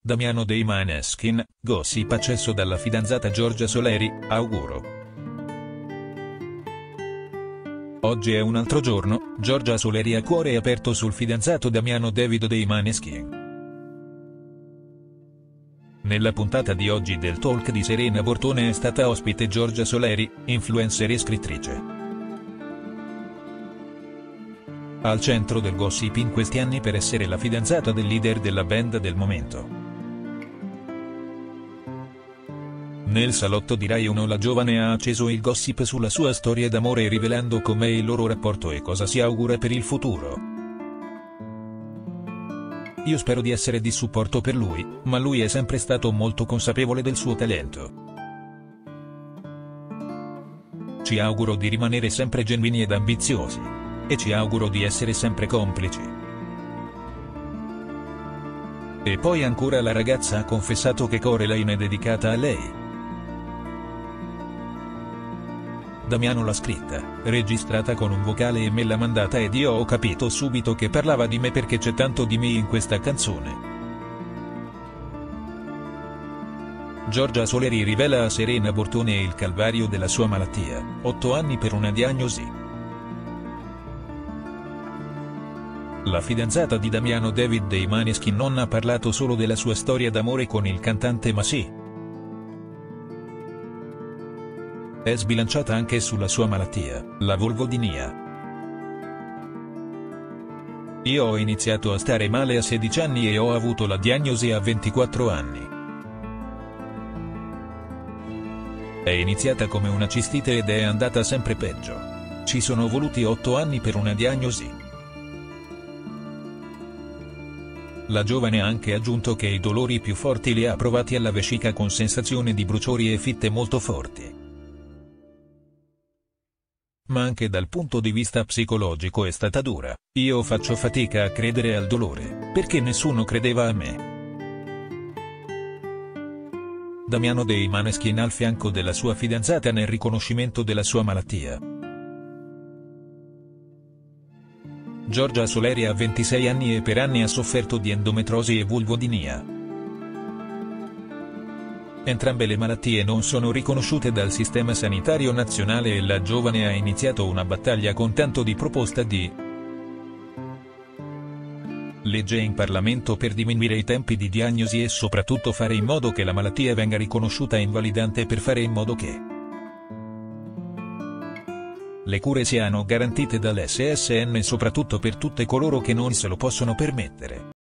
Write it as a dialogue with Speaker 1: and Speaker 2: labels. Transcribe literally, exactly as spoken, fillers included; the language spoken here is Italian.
Speaker 1: Damiano dei Maneskin, gossip accesso dalla fidanzata Giorgia Soleri, auguro. Oggi è un altro giorno, Giorgia Soleri ha cuore aperto sul fidanzato Damiano David dei Maneskin. Nella puntata di oggi del talk di Serena Bortone è stata ospite Giorgia Soleri, influencer e scrittrice. Al centro del gossip in questi anni per essere la fidanzata del leader della band del momento. Nel salotto di Rai uno la giovane ha acceso il gossip sulla sua storia d'amore rivelando com'è il loro rapporto e cosa si augura per il futuro. Io spero di essere di supporto per lui, ma lui è sempre stato molto consapevole del suo talento. Ci auguro di rimanere sempre genuini ed ambiziosi. E ci auguro di essere sempre complici. E poi ancora la ragazza ha confessato che Coraline è dedicata a lei. Damiano l'ha scritta, registrata con un vocale e me l'ha mandata ed io ho capito subito che parlava di me perché c'è tanto di me in questa canzone. Giorgia Soleri rivela a Serena Bortone il calvario della sua malattia, otto anni per una diagnosi. La fidanzata di Damiano David dei Maneskin non ha parlato solo della sua storia d'amore con il cantante ma sì. È sbilanciata anche sulla sua malattia, la vulvodinia. Io ho iniziato a stare male a sedici anni e ho avuto la diagnosi a ventiquattro anni. È iniziata come una cistite ed è andata sempre peggio. Ci sono voluti otto anni per una diagnosi. La giovane ha anche aggiunto che i dolori più forti li ha provati alla vescica con sensazione di bruciori e fitte molto forti. Ma anche dal punto di vista psicologico è stata dura, io faccio fatica a credere al dolore, perché nessuno credeva a me. Damiano dei Maneskin al fianco della sua fidanzata nel riconoscimento della sua malattia. Giorgia Soleri ha ventisei anni e per anni ha sofferto di endometrosi e vulvodinia. Entrambe le malattie non sono riconosciute dal sistema sanitario nazionale e la giovane ha iniziato una battaglia con tanto di proposta di legge in Parlamento per diminuire i tempi di diagnosi e soprattutto fare in modo che la malattia venga riconosciuta invalidante per fare in modo che le cure siano garantite dall'S S N soprattutto per tutte coloro che non se lo possono permettere.